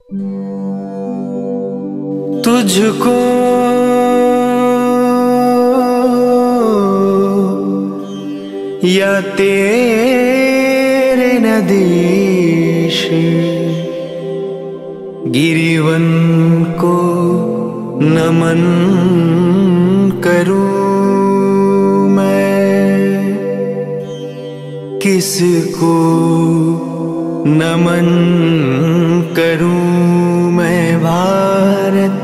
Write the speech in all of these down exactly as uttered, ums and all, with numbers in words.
तुझको या तेरे नदीश गिरिवन को नमन करूं मैं, किसको नमन करूं मैं भारत,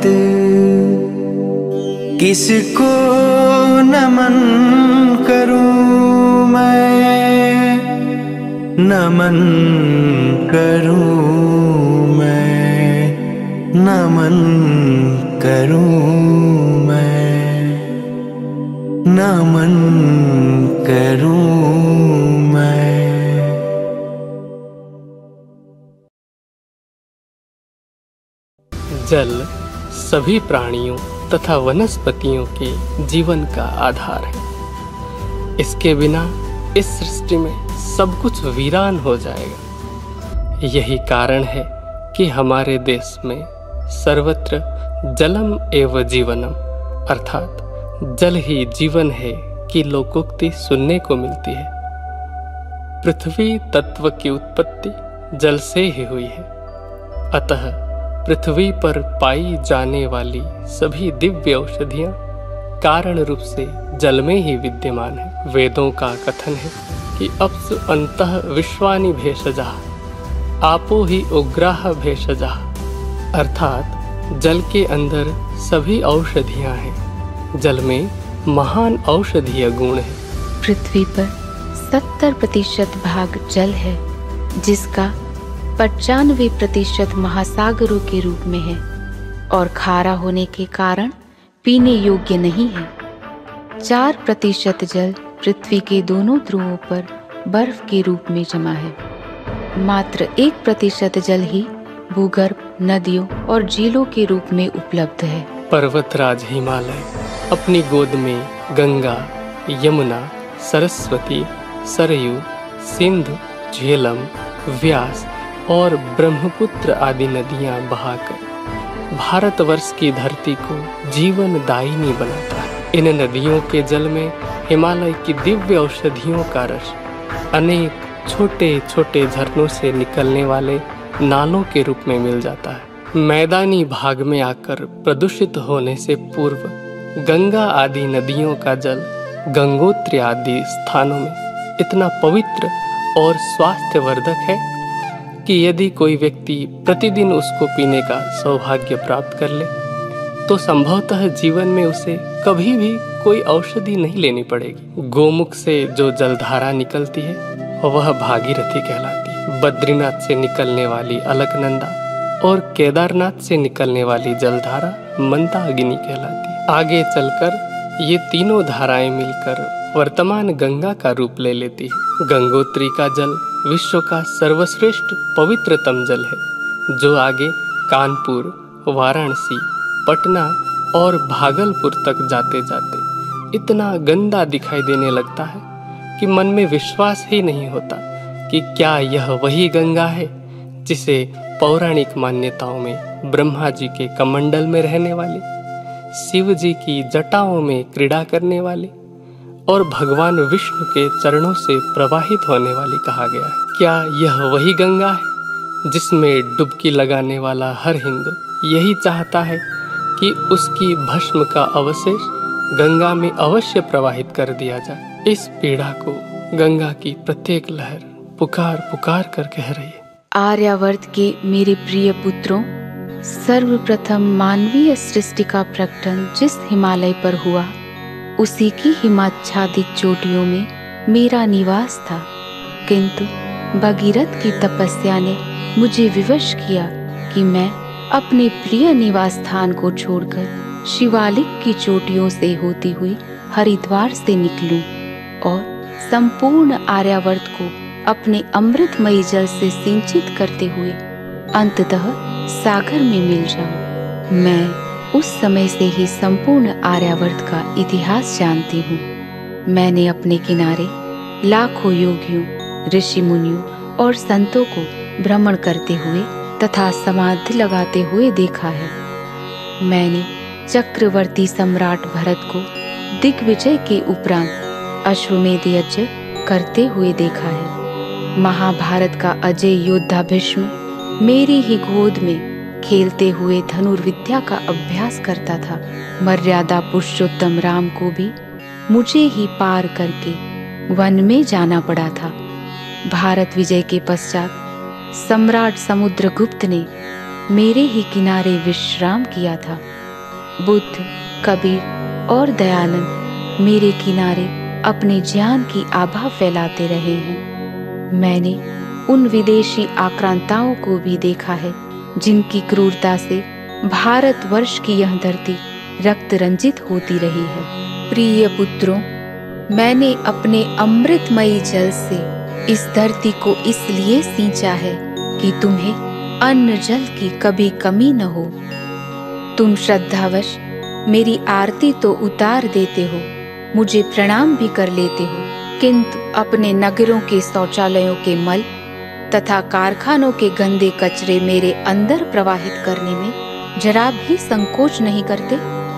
किसको नमन करूं मैं, नमन करूं मैं, नमन करूं मैं, नमन करूं मैं। जल सभी प्राणियों तथा वनस्पतियों के जीवन का आधार है। इसके बिना इस सृष्टि में सब कुछ वीरान हो जाएगा। यही कारण है कि हमारे देश में सर्वत्र जलम एव जीवनम अर्थात जल ही जीवन है की लोकोक्ति सुनने को मिलती है। पृथ्वी तत्व की उत्पत्ति जल से ही हुई है, अतः पृथ्वी पर पाई जाने वाली सभी दिव्य औषधियां कारण रूप से जल में ही विद्यमान है। वेदों का कथन है कि अप्सु अंतः विश्वानि भेषजः आपो ही उग्राः भेषजः, अर्थात जल के अंदर सभी औषधियां हैं। जल में महान औषधीय गुण है। पृथ्वी पर सत्तर प्रतिशत भाग जल है, जिसका पचानवे प्रतिशत महासागरों के रूप में है और खारा होने के कारण पीने योग्य नहीं है। चार प्रतिशत जल पृथ्वी के दोनों ध्रुवों पर बर्फ के रूप में जमा है। मात्र एक प्रतिशत जल ही भूगर्भ, नदियों और झीलों के रूप में उपलब्ध है। पर्वतराज हिमालय अपनी गोद में गंगा, यमुना, सरस्वती, सरयू, सिंधु, झेलम, व्यास और ब्रह्मपुत्र आदि नदियां बहाकर भारतवर्ष की धरती को जीवन दायिनी बनाता है। इन नदियों के जल में हिमालय की दिव्य औषधियों का रस अनेक छोटे छोटे झरनों से निकलने वाले नालों के रूप में मिल जाता है। मैदानी भाग में आकर प्रदूषित होने से पूर्व गंगा आदि नदियों का जल गंगोत्री आदि स्थानों में इतना पवित्र और स्वास्थ्यवर्धक है कि यदि कोई व्यक्ति प्रतिदिन उसको पीने का सौभाग्य प्राप्त कर ले तो संभवतः जीवन में उसे कभी भी कोई औषधि नहीं लेनी पड़ेगी। गोमुख से जो जलधारा निकलती है वह भागीरथी कहलाती है। बद्रीनाथ से निकलने वाली अलकनंदा और केदारनाथ से निकलने वाली जलधारा मंदाकिनी कहलाती है। आगे चलकर ये तीनों धाराएं मिलकर वर्तमान गंगा का रूप ले लेती है। गंगोत्री का जल विश्व का सर्वश्रेष्ठ पवित्रतम जल है, जो आगे कानपुर, वाराणसी, पटना और भागलपुर तक जाते जाते इतना गंदा दिखाई देने लगता है कि मन में विश्वास ही नहीं होता कि क्या यह वही गंगा है जिसे पौराणिक मान्यताओं में ब्रह्मा जी के कमंडल में रहने वाले, शिव जी की जटाओं में क्रीड़ा करने वाले और भगवान विष्णु के चरणों से प्रवाहित होने वाली कहा गया है। क्या यह वही गंगा है जिसमें डुबकी लगाने वाला हर हिंदू यही चाहता है कि उसकी भस्म का अवशेष गंगा में अवश्य प्रवाहित कर दिया जाए? इस पीड़ा को गंगा की प्रत्येक लहर पुकार पुकार कर कह रही है। आर्यावर्त के मेरे प्रिय पुत्रों, सर्वप्रथम मानवीय सृष्टि का प्रकटन जिस हिमालय पर हुआ उसी की हिमाच्छादित चोटियों में मेरा निवास था, किंतु भगीरथ की तपस्या ने मुझे विवश किया कि मैं अपने प्रिय निवास स्थान को छोड़कर शिवालिक की चोटियों से होती हुई हरिद्वार से निकलूं और संपूर्ण आर्यावर्त को अपने अमृतमयी जल से सिंचित करते हुए अंततः सागर में मिल जाऊं। मैं उस समय से ही संपूर्ण आर्यावर्त का इतिहास जानती हूँ। मैंने अपने किनारे लाखों योगियों, ऋषि मुनियों और संतों को भ्रमण करते हुए तथा समाधि लगाते हुए देखा है। मैंने चक्रवर्ती सम्राट भरत को दिग्विजय के उपरांत अश्वमेध यज्ञ करते हुए देखा है। महाभारत का अजय योद्धा भीष्म मेरी ही गोद में खेलते हुए धनुर्विद्या का अभ्यास करता था। मर्यादा पुरुषोत्तम राम को भी मुझे ही पार करके वन में जाना पड़ा था। भारत विजय के पश्चात सम्राट समुद्रगुप्त ने मेरे ही किनारे विश्राम किया था। बुद्ध, कबीर और दयानंद मेरे किनारे अपने ज्ञान की आभा फैलाते रहे हैं। मैंने उन विदेशी आक्रांताओं को भी देखा है जिनकी क्रूरता से भारतवर्ष की यह धरती रक्त रंजित होती रही है। प्रिय पुत्रों, मैंने अपने अमृतमयी जल से इस धरती को इसलिए सींचा है कि तुम्हें अन्न जल की कभी कमी न हो। तुम श्रद्धावश मेरी आरती तो उतार देते हो, मुझे प्रणाम भी कर लेते हो, किंतु अपने नगरों के शौचालयों के मल तथा कारखानों के गंदे कचरे मेरे अंदर प्रवाहित करने में जरा भी संकोच नहीं करते।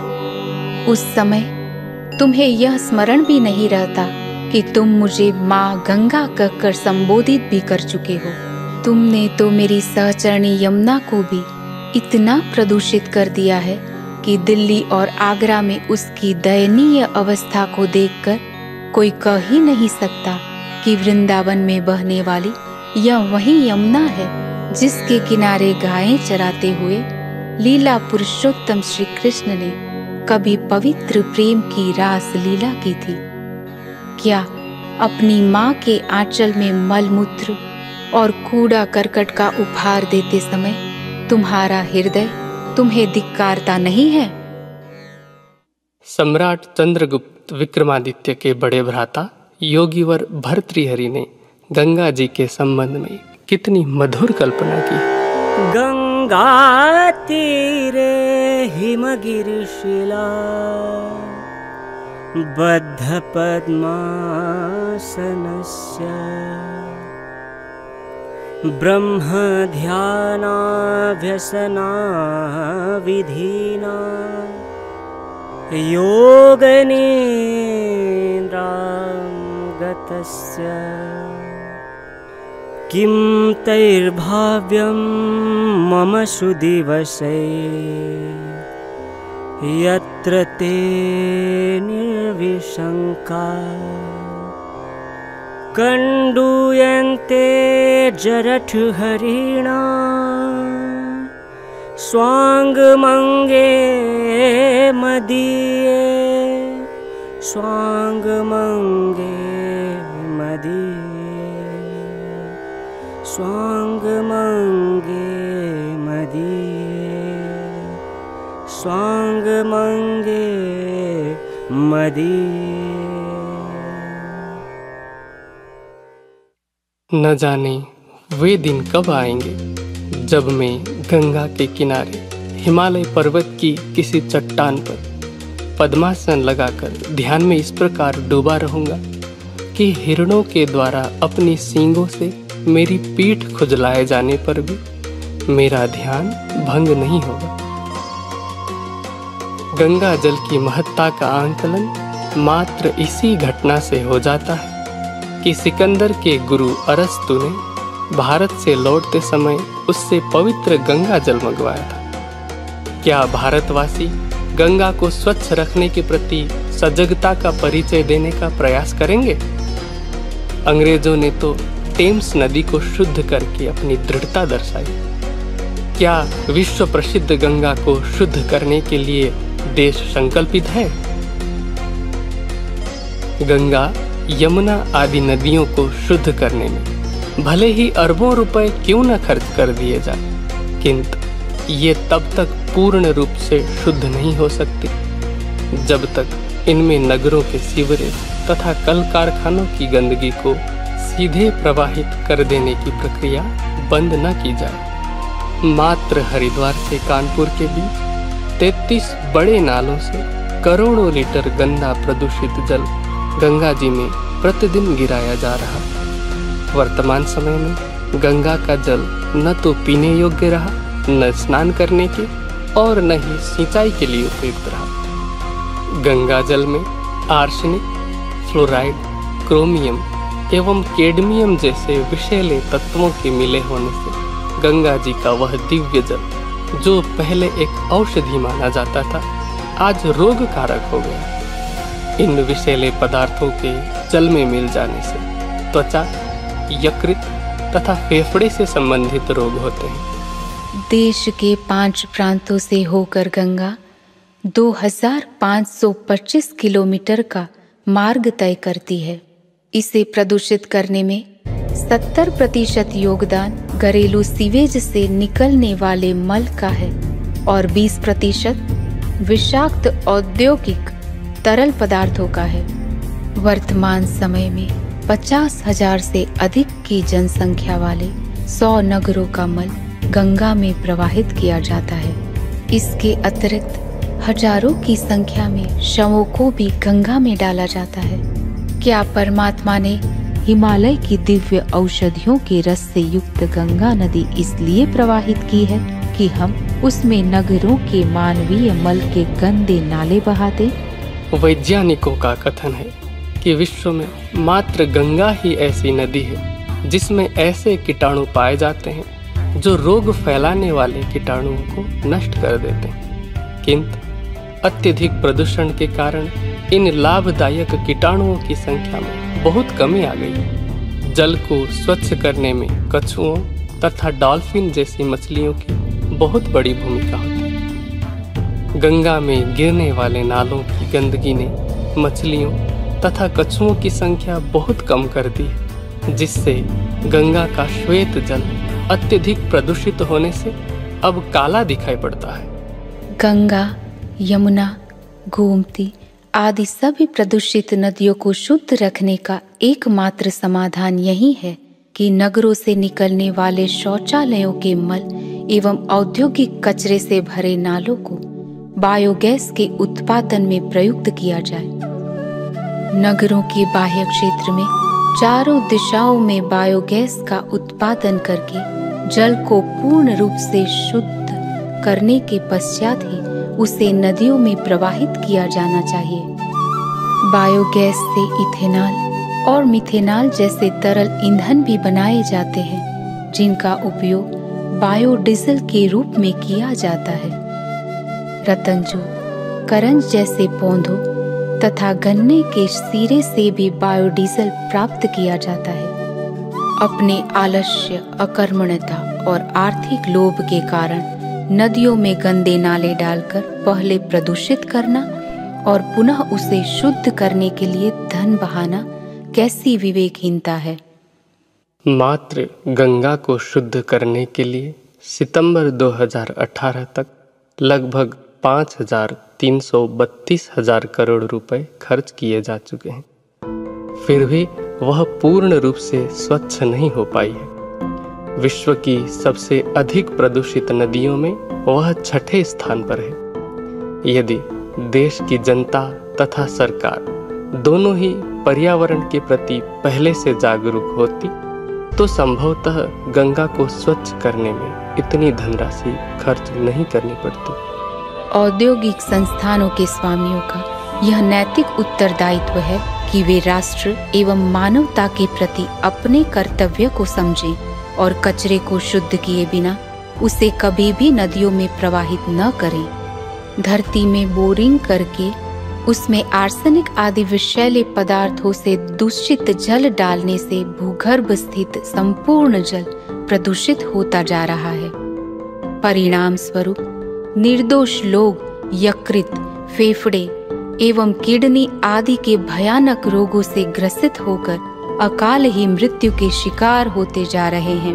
उस समय तुम्हें यह स्मरण भी नहीं रहता कि तुम मुझे माँ गंगा कहकर संबोधित भी कर चुके हो। तुमने तो मेरी सहचरणी यमुना को भी इतना प्रदूषित कर दिया है कि दिल्ली और आगरा में उसकी दयनीय अवस्था को देखकर कोई कह ही नहीं सकता कि वृंदावन में बहने वाली यह वही यमुना है जिसके किनारे गायें चराते हुए लीला पुरुषोत्तम श्री कृष्ण ने कभी पवित्र प्रेम की रास लीला की थी। क्या अपनी माँ के आंचल में मलमूत्र और कूड़ा करकट का उपहार देते समय तुम्हारा हृदय तुम्हें धिक्कारता नहीं है? सम्राट चंद्रगुप्त विक्रमादित्य के बड़े भ्राता योगीवर भर्तृहरि ने गंगा जी के संबंध में कितनी मधुर कल्पना की। गंगा तीरे हिमगिरिशिला बद्ध पद्मासनस्य ब्रह्म ध्यानाभ्यसना विधिना योगनिद्रां गतस्य किं तैर्भाव्यं मम सुदिवसे यत्र ते निर्विशंका कंडूयन्ते जरठहरिणा स्वांगमंगे मदीये स्वांगमंगे मदीये स्वांगमंगे मदीये स्वांगमंगे मदीये। न जाने वे दिन कब आएंगे जब मैं गंगा के किनारे हिमालय पर्वत की किसी चट्टान पर पद्मासन लगाकर ध्यान में इस प्रकार डूबा रहूंगा कि हिरणों के द्वारा अपनी सींगों से मेरी पीठ खुजलाए जाने पर भी मेरा ध्यान भंग नहीं होगा। गंगा जल की महत्ता का आंकलन मात्र इसी घटना से हो जाता है कि सिकंदर के गुरु अरस्तु ने भारत से लौटते समय उससे पवित्र गंगा जल मंगवाया था। क्या भारतवासी गंगा को स्वच्छ रखने के प्रति सजगता का परिचय देने का प्रयास करेंगे? अंग्रेजों ने तो टेम्स नदी को शुद्ध करके अपनी दृढ़ता दर्शाई। क्या विश्व प्रसिद्ध गंगा को शुद्ध करने के लिए देश संकल्पित है? गंगा, यमुना आदि नदियों को शुद्ध करने में भले ही अरबों रुपए क्यों न खर्च कर दिए जाए, किंतु ये तब तक पूर्ण रूप से शुद्ध नहीं हो सकती जब तक इनमें नगरों के सीवरेज तथा कल कारखानों की गंदगी को सीधे प्रवाहित कर देने की प्रक्रिया बंद न की जाए। मात्र हरिद्वार से कानपुर के बीच तैंतीस बड़े नालों से करोड़ों लीटर गंदा प्रदूषित जल गंगा जी में प्रतिदिन गिराया जा रहा है। वर्तमान समय में गंगा का जल न तो पीने योग्य रहा, न स्नान करने के और न ही सिंचाई के लिए उपयुक्त रहा। गंगा जल में आर्सेनिक, फ्लोराइड, क्रोमियम एवं कैडमियम जैसे विषैले तत्वों के मिले होने से गंगा जी का वह दिव्य जल, जो पहले एक औषधि माना जाता था, आज रोग कारक हो गया। इन विषैले पदार्थों के जल में मिल जाने से त्वचा, यकृत तथा फेफड़े से संबंधित रोग होते हैं। देश के पांच प्रांतों से होकर गंगा दो हज़ार पाँच सौ पच्चीस किलोमीटर का मार्ग तय करती है। इसे प्रदूषित करने में सत्तर प्रतिशत योगदान घरेलू सीवेज से निकलने वाले मल का है और बीस प्रतिशत विषाक्त औद्योगिक तरल पदार्थों का है। वर्तमान समय में पचास हजार से अधिक की जनसंख्या वाले सौ नगरों का मल गंगा में प्रवाहित किया जाता है। इसके अतिरिक्त हजारों की संख्या में शवों को भी गंगा में डाला जाता है। क्या परमात्मा ने हिमालय की दिव्य औषधियों के रस से युक्त गंगा नदी इसलिए प्रवाहित की है कि हम उसमें नगरों के मानवीय मल के गंदे नाले बहा दें? वैज्ञानिकों का कथन है कि विश्व में मात्र गंगा ही ऐसी नदी है जिसमें ऐसे कीटाणु पाए जाते हैं जो रोग फैलाने वाले कीटाणुओं को नष्ट कर देते हैं। किंतु अत्यधिक प्रदूषण के कारण इन लाभदायक कीटाणुओं की संख्या में बहुत कमी आ गई। जल को स्वच्छ करने में कछुओं तथा डॉल्फिन जैसी मछलियों की बहुत बड़ी भूमिका होती है। गंगा में गिरने वाले नालों की गंदगी ने मछलियों तथा कछुओं की संख्या बहुत कम कर दी, जिससे गंगा का श्वेत जल अत्यधिक प्रदूषित होने से अब काला दिखाई पड़ता है। गंगा, यमुना, गोमती आदि सभी प्रदूषित नदियों को शुद्ध रखने का एकमात्र समाधान यही है कि नगरों से निकलने वाले शौचालयों के मल एवं औद्योगिक कचरे से भरे नालों को बायोगैस के उत्पादन में प्रयुक्त किया जाए। नगरों के बाह्य क्षेत्र में चारों दिशाओं में बायोगैस का उत्पादन करके जल को पूर्ण रूप से शुद्ध करने के पश्चात ही उसे नदियों में प्रवाहित किया जाना चाहिए। बायोगैस से इथेनॉल और मिथेनॉल जैसे तरल ईंधन भी बनाए जाते हैं, जिनका उपयोग बायोडीजल के रूप में किया जाता है। रतनजू, करंज जैसे पौधों तथा गन्ने के सिरे से भी बायोडीजल प्राप्त किया जाता है। अपने आलस्य, अकर्मण्यता और आर्थिक लोभ के कारण नदियों में गंदे नाले डालकर पहले प्रदूषित करना और पुनः उसे शुद्ध करने के लिए धन बहाना कैसी विवेकहीनता है। मात्र गंगा को शुद्ध करने के लिए सितंबर दो हज़ार अठारह तक लगभग पाँच हजार तीन सौ बत्तीस हजार करोड़ रुपए खर्च किए जा चुके हैं। फिर भी वह पूर्ण रूप से स्वच्छ नहीं हो पाई है। विश्व की सबसे अधिक प्रदूषित नदियों में वह छठे स्थान पर है। यदि देश की जनता तथा सरकार दोनों ही पर्यावरण के प्रति पहले से जागरूक होती तो संभवतः गंगा को स्वच्छ करने में इतनी धनराशि खर्च नहीं करनी पड़ती। औद्योगिक संस्थानों के स्वामियों का यह नैतिक उत्तरदायित्व है कि वे राष्ट्र एवं मानवता के प्रति अपने कर्तव्य को समझें और कचरे को शुद्ध किए बिना उसे कभी भी नदियों में प्रवाहित न करें। धरती में बोरिंग करके उसमें आर्सेनिक आदि विषैले पदार्थों से दूषित जल डालने से भूगर्भ स्थित संपूर्ण जल प्रदूषित होता जा रहा है। परिणाम स्वरूप निर्दोष लोग यकृत, फेफड़े एवं किडनी आदि के भयानक रोगों से ग्रसित होकर अकाल ही मृत्यु के शिकार होते जा रहे हैं।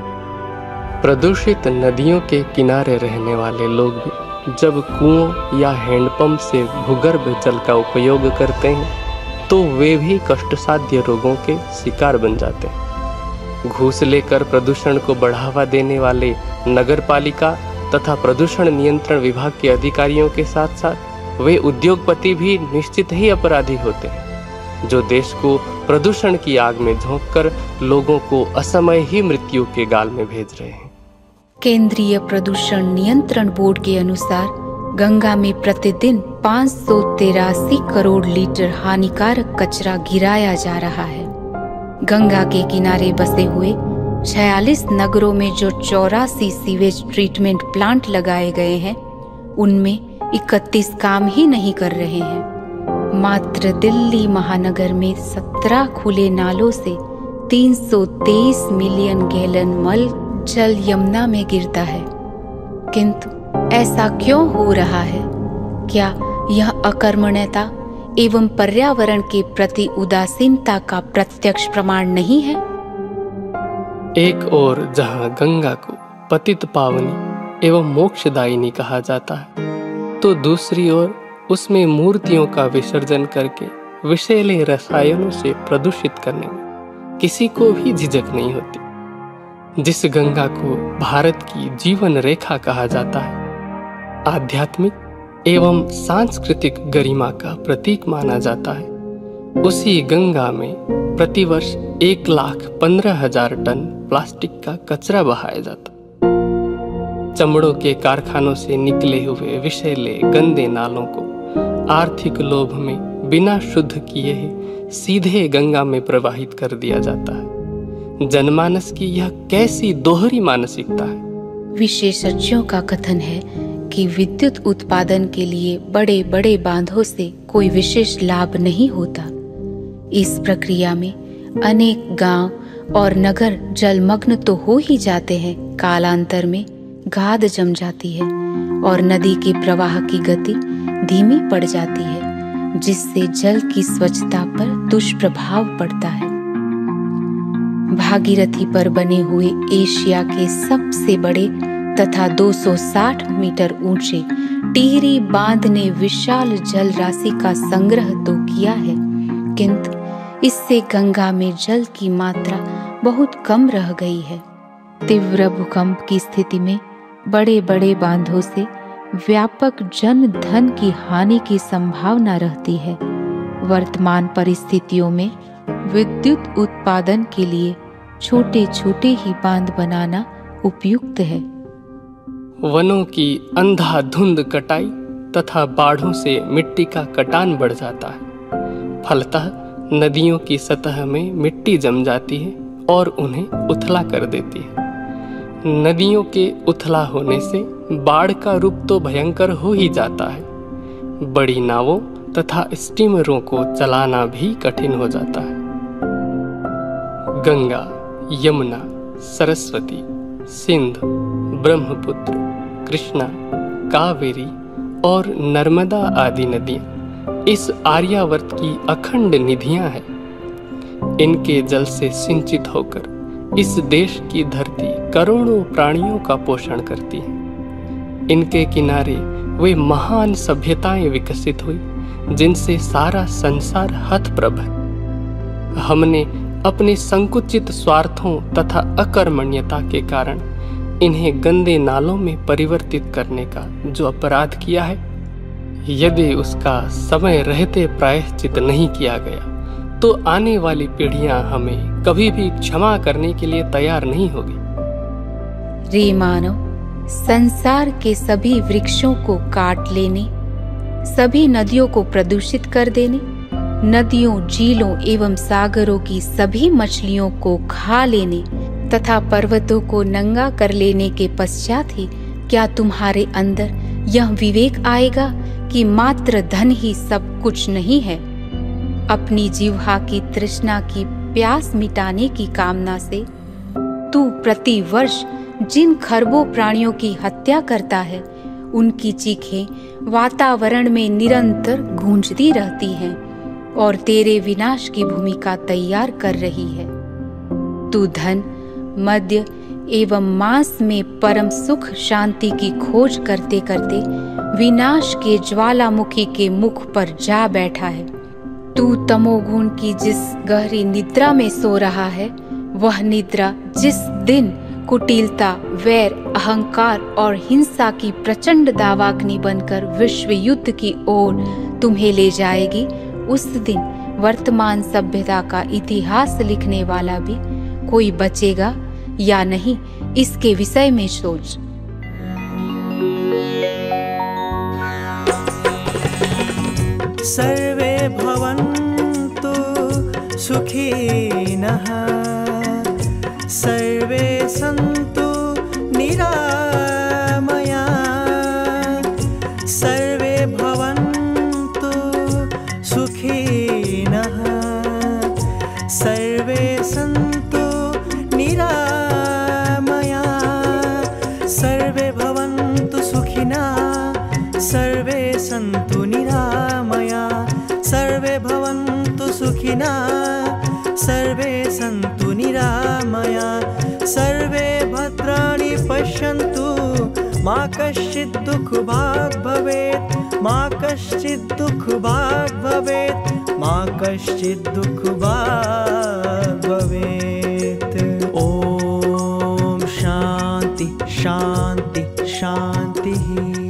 प्रदूषित नदियों के किनारे रहने वाले लोग भी जब कुओं या हैंडपंप से भूगर्भ जल का उपयोग करते हैं तो वे भी कष्टसाध्य रोगों के शिकार बन जाते हैं। घूस लेकर प्रदूषण को बढ़ावा देने वाले नगरपालिका तथा प्रदूषण नियंत्रण विभाग के अधिकारियों के साथ साथ वे उद्योगपति भी निश्चित ही अपराधी होते हैं। जो देश को प्रदूषण की आग में झोंककर लोगों को असमय ही मृत्यु के गाल में भेज रहे हैं। केंद्रीय प्रदूषण नियंत्रण बोर्ड के अनुसार गंगा में प्रतिदिन पाँच सौ तिरासी करोड़ लीटर हानिकारक कचरा गिराया जा रहा है। गंगा के किनारे बसे हुए छियालीस नगरों में जो चौरासी सीवेज ट्रीटमेंट प्लांट लगाए गए हैं, उनमें इकतीस काम ही नहीं कर रहे हैं। मात्र दिल्ली महानगर में सत्रह खुले नालों से तीन सौ तेईस मिलियन गैलन मल जल यमुना में गिरता है। किंतु ऐसा क्यों हो रहा है? क्या यह अकर्मण्यता एवं पर्यावरण के प्रति उदासीनता का प्रत्यक्ष प्रमाण नहीं है? एक ओर जहां गंगा को पतित पावनी एवं मोक्षदायिनी कहा जाता है, तो दूसरी ओर उसमें मूर्तियों का विसर्जन करके विषैले रसायनों से प्रदूषित करने में किसी को भी झिझक नहीं होती। जिस गंगा को भारत की जीवन रेखा कहा जाता है, आध्यात्मिक एवं सांस्कृतिक गरिमा का प्रतीक माना जाता है, उसी गंगा में प्रतिवर्ष एक लाख पंद्रह हजार टन प्लास्टिक का कचरा बहाया जाता। चमड़ों के कारखानों से निकले हुए विषैले गंदे नालों को आर्थिक लोभ में बिना शुद्ध किए ही सीधे गंगा में प्रवाहित कर दिया जाता है। जनमानस की यह कैसी दोहरी मानसिकता है? विशेषज्ञों का कथन है कि विद्युत उत्पादन के लिए बड़े बड़े बांधों से कोई विशेष लाभ नहीं होता। इस प्रक्रिया में अनेक गांव और नगर जलमग्न तो हो ही जाते हैं, कालांतर में गाद जम जाती है और नदी के प्रवाह की गति धीमी पड़ जाती है, जिससे जल की स्वच्छता पर दुष्प्रभाव पड़ता है। भागीरथी पर बने हुए एशिया के सबसे बड़े तथा दो सौ साठ मीटर ऊंचे टिहरी बांध ने विशाल जल राशि का संग्रह तो किया है, किंतु इससे गंगा में जल की मात्रा बहुत कम रह गई है। तीव्र भूकंप की स्थिति में बड़े बड़े बांधों से व्यापक जन धन की हानि की संभावना रहती है। वर्तमान परिस्थितियों में विद्युत उत्पादन के लिए छोटे छोटे ही बांध बनाना उपयुक्त है। वनों की अंधाधुंध कटाई तथा बाढ़ों से मिट्टी का कटान बढ़ जाता है। फलतः नदियों की सतह में मिट्टी जम जाती है और उन्हें उथला कर देती है। नदियों के उथला होने से बाढ़ का रूप तो भयंकर हो ही जाता है, बड़ी नावों तथा स्टीमरों को चलाना भी कठिन हो जाता है। गंगा, यमुना, सरस्वती, सिंध, ब्रह्मपुत्र, कृष्णा, कावेरी और नर्मदा आदि नदियां इस आर्यावर्त की अखंड निधियां हैं। इनके जल से सिंचित होकर इस देश की धरती करोड़ों प्राणियों का पोषण करती है। इनके किनारे वे महान सभ्यताएं विकसित हुई जिनसे सारा संसार हतप्रभ है। हमने अपने संकुचित स्वार्थों तथा अकर्मण्यता के कारण इन्हें गंदे नालों में परिवर्तित करने का जो अपराध किया है, यदि उसका समय रहते प्रायश्चित नहीं किया गया तो आने वाली पीढ़ियां हमें कभी भी क्षमा करने के लिए तैयार नहीं होगी। रे मानव, संसार के सभी वृक्षों को काट लेने, सभी नदियों को प्रदूषित कर देने, नदियों, झीलों एवं सागरों की सभी मछलियों को खा लेने तथा पर्वतों को नंगा कर लेने के पश्चात ही क्या तुम्हारे अंदर यह विवेक आएगा कि मात्र धन ही सब कुछ नहीं है? अपनी जिह्वा की तृष्णा की प्यास मिटाने की कामना से तू प्रति वर्ष जिन खरबों प्राणियों की हत्या करता है, उनकी चीखें वातावरण में निरंतर गूंजती रहती हैं और तेरे विनाश की भूमिका तैयार कर रही है। तू धन, मद्य एवं मांस में परम सुख शांति की खोज करते करते विनाश के ज्वालामुखी के मुख पर जा बैठा है। तू तमोगुण की जिस गहरी निद्रा में सो रहा है, वह निद्रा जिस दिन कुटिलता, वैर, अहंकार और हिंसा की प्रचंड दावाग्नि बनकर विश्व युद्ध की ओर तुम्हें ले जाएगी, उस दिन वर्तमान सभ्यता का इतिहास लिखने वाला भी कोई बचेगा या नहीं, इसके विषय में सोच। सर्वे भवन्तु सुखिनः, सर्वे सन्तु निरामया, सर्वे भवन्तु सुखिनः, सर्वे सन्तु निरामया, सर्वे भवन्तु सुखिनः, सर्वे सन्तु निरामया, सर्वे भवन्तु सुखिनः, सर्वे सन्तु निरामया, सर्वे भद्राणि पश्यन्तु, मा कश्चित् दुःखभाग् भवेत्, मा कश्चित् दुःखभाग् भवेत्, मा कश्चित् दुःखभाग् भवेत्। ॐ शान्ति शान्ति शान्तिः।